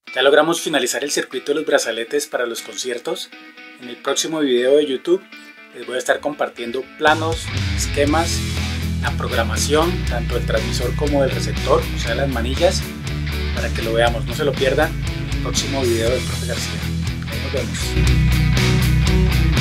Ya logramos finalizar el circuito de los brazaletes para los conciertos. En el próximo video de YouTube les voy a estar compartiendo planos, esquemas, la programación, tanto del transmisor como del receptor, o sea las manillas, para que lo veamos, no se lo pierdan. El próximo video del Profe García. Ahí nos vemos.